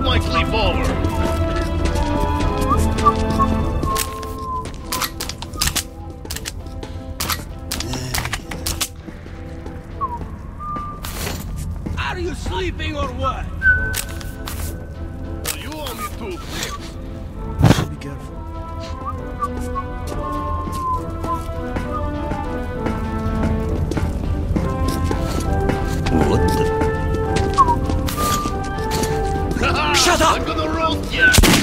my sleepover. Are you sleeping or what? Well, you owe me 2 clicks. Be careful. Shut up! I'm gonna roast ya!